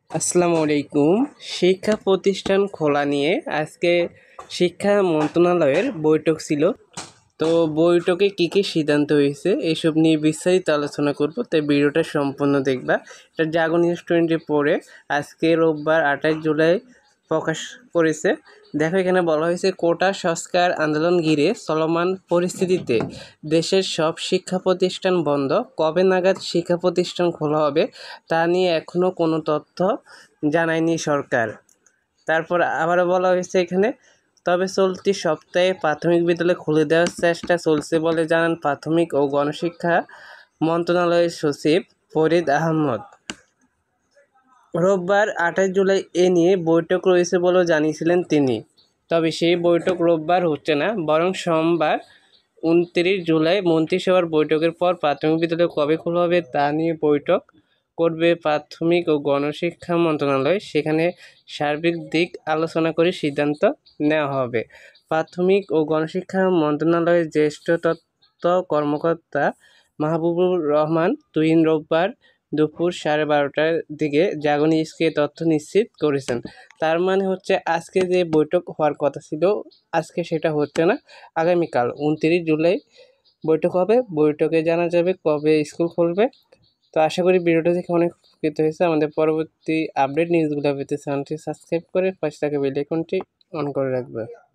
আসসালামু আলাইকুম। শিক্ষা প্রতিষ্ঠান খোলা নিয়ে আজকে শিক্ষা মন্ত্রণালয়ের বৈঠক ছিল। তো বৈঠকে কী কী সিদ্ধান্ত হয়েছে এসব নিয়ে বিস্তারিত আলোচনা করব, তাই ভিডিওটা সম্পূর্ণ দেখবা। এটা জাগো নিউজ 24 আজকে রোববার 28 জুলাই প্রকাশ করেছে। দেখো, এখানে বলা হয়েছে কোটা সংস্কার আন্দোলন ঘিরে চলমান পরিস্থিতিতে দেশের সব শিক্ষা প্রতিষ্ঠান বন্ধ। কবে নাগাদ শিক্ষা প্রতিষ্ঠান খোলা হবে তা নিয়ে এখনও কোনো তথ্য জানায়নি সরকার। তারপর আবারও বলা হয়েছে এখানে, তবে চলতি সপ্তাহে প্রাথমিক বিদ্যালয় খুলে দেওয়ার চেষ্টা চলছে বলে জানান প্রাথমিক ও গণশিক্ষা মন্ত্রণালয়ের সচিব ফরিদ আহমদ। রোববার 28 জুলাই এ নিয়ে বৈঠক রয়েছে বলেও জানিয়েছিলেন তিনি। তবে সেই বৈঠক রোববার হচ্ছে না, বরং সোমবার 29 জুলাই মন্ত্রিসভার বৈঠকের পর প্রাথমিক বিদ্যালয় কবে খোলা হবে তা নিয়ে বৈঠক করবে প্রাথমিক ও গণশিক্ষা মন্ত্রণালয়। সেখানে সার্বিক দিক আলোচনা করে সিদ্ধান্ত নেওয়া হবে। প্রাথমিক ও গণশিক্ষা মন্ত্রণালয়ের জ্যেষ্ঠ তথ্য কর্মকর্তা মাহবুবুর রহমান তুহিন রোববার দুপুর 12:30টার দিকে জাগো নিউজকে তথ্য নিশ্চিত করেছেন। তার মানে হচ্ছে আজকে যে বৈঠক হওয়ার কথা ছিল আজকে সেটা হচ্ছে না, আগামীকাল 29 জুলাই বৈঠক হবে। বৈঠকে জানা যাবে কবে স্কুল খুলবে। তো আশা করি ভিডিওটা দেখে অনেক উপকৃত হয়েছে। আমাদের পরবর্তী আপডেট নিউজগুলো পেতে চ্যানেলটি সাবস্ক্রাইব করে পাশে থাকা বেল আইকনটি অন করে রাখবে।